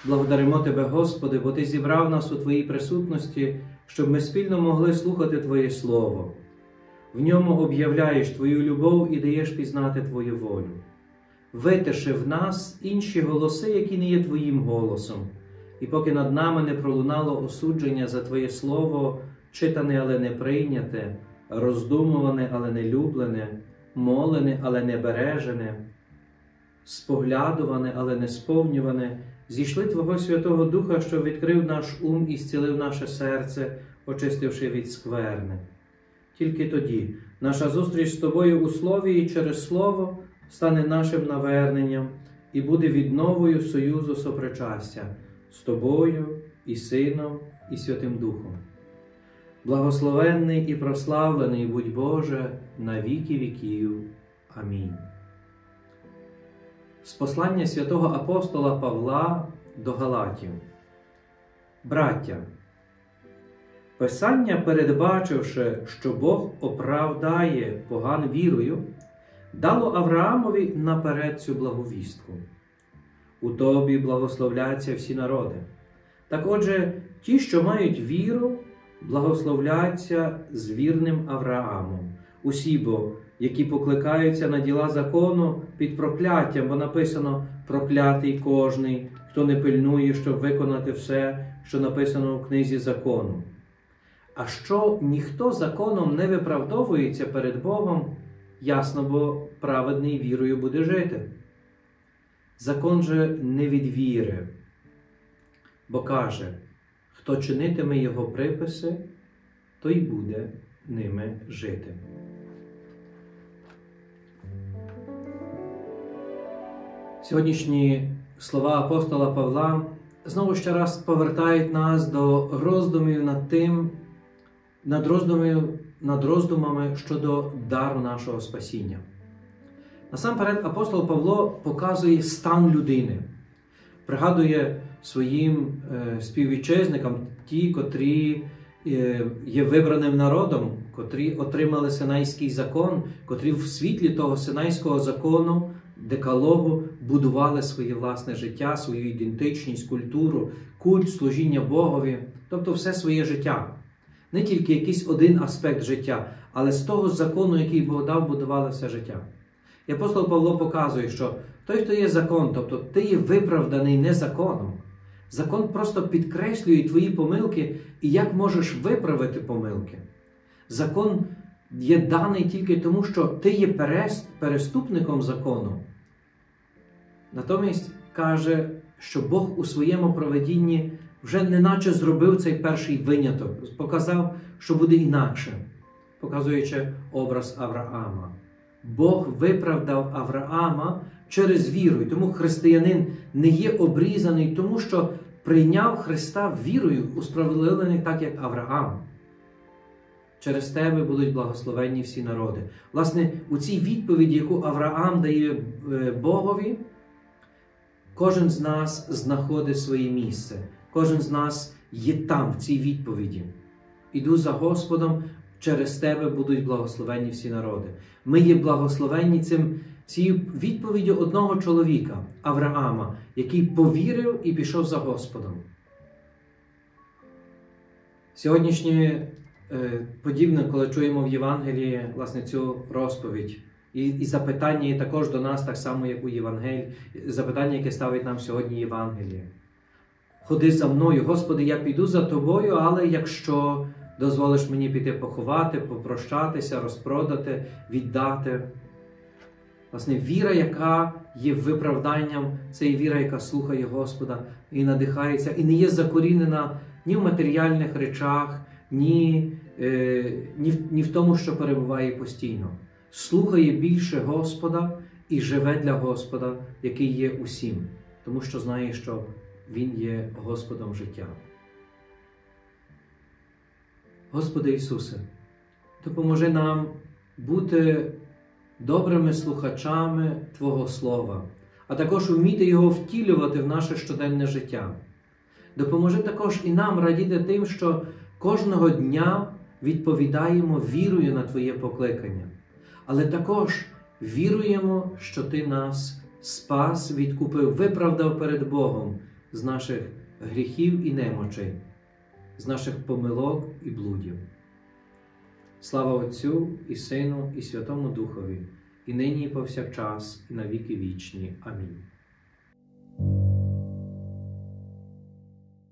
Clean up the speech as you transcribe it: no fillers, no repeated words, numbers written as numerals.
Благодаримо Тебе, Господи, бо Ти зібрав нас у Твоїй присутності, щоб ми спільно могли слухати Твоє Слово. В ньому об'являєш Твою любов і даєш пізнати Твою волю. Витиши в нас інші голоси, які не є Твоїм голосом, і поки над нами не пролунало осудження за Твоє Слово, читане, але не прийняте, роздумуване, але не люблене, молене, але не бережене, споглядуване, але не сповнюване, зійшли Твого Святого Духа, що відкрив наш ум і зцілив наше серце, очистивши від скверни. Тільки тоді наша зустріч з Тобою у Слові і через Слово стане нашим наверненням і буде відновою союзу сопричастя з Тобою і Сином і Святим Духом. Благословенний і прославлений будь Боже на віки віків. Амінь. З послання святого апостола Павла до Галатів. Браття, Писання, передбачивши, що Бог оправдає поган вірою, дало Авраамові наперед цю благовістку. У тобі благословляться всі народи. Так отже, ті, що мають віру, благословляться з вірним Авраамом. Усі бо, які покликаються на діла закону під прокляттям, бо написано «проклятий кожний, хто не пильнує, щоб виконати все, що написано у книзі закону». А що ніхто законом не виправдовується перед Богом, ясно, бо праведний вірою буде жити. Закон же не від віри, бо каже, хто чинитиме його приписи, той буде ними жити. Сьогоднішні слова апостола Павла знову ще раз повертають нас до роздумів над роздумами щодо дару нашого спасіння. Насамперед апостол Павло показує стан людини, пригадує своїм співвітчизникам, ті, котрі є вибраним народом, котрі отримали Синайський закон, котрі в світлі того Синайського закону, декалогу, будували своє власне життя, свою ідентичність, культуру, культ, служіння Богові, тобто все своє життя. Не тільки якийсь один аспект життя, але з того закону, який Бог дав, будували все життя. І апостол Павло показує, що той, хто є закон, тобто ти є виправданий не законом. Закон просто підкреслює твої помилки і як можеш виправити помилки. Закон є даний тільки тому, що ти є переступником закону. Натомість каже, що Бог у своєму провидінні вже неначе зробив цей перший виняток, показав, що буде інакше, показуючи образ Авраама. Бог виправдав Авраама через віру, і тому християнин не є обрізаний, тому що прийняв Христа вірою, усправедливлений так, як Авраам. Через тебе будуть благословенні всі народи. Власне, у цій відповіді, яку Авраам дає Богові, кожен з нас знаходить своє місце. Кожен з нас є там, в цій відповіді. Іду за Господом, через тебе будуть благословенні всі народи. Ми є благословенні цією відповіддю одного чоловіка, Авраама, який повірив і пішов за Господом. Сьогоднішнє подібне, коли чуємо в Євангелії, власне, цю розповідь, і запитання є також до нас, так само, як у Євангелії, запитання, яке ставить нам сьогодні Євангеліє. Ходи за мною, Господи, я піду за Тобою, але якщо дозволиш мені піти поховати, попрощатися, розпродати, віддати. Власне, віра, яка є виправданням, це є віра, яка слухає Господа і надихається, і не є закорінена ні в матеріальних речах, ні в тому, що перебуває постійно. Слухає більше Господа і живе для Господа, який є усім, тому що знає, що Він є Господом життя. Господи Ісусе, допоможи нам бути добрими слухачами Твого Слова, а також вміти його втілювати в наше щоденне життя. Допоможи також і нам радіти тим, що кожного дня відповідаємо вірою на Твоє покликання, але також віруємо, що Ти нас спас, відкупив, виправдав перед Богом з наших гріхів і немочей, з наших помилок і блудів. Слава Отцю і Сину, і Святому Духові, і нині, і повсякчас, і на віки вічні. Амінь.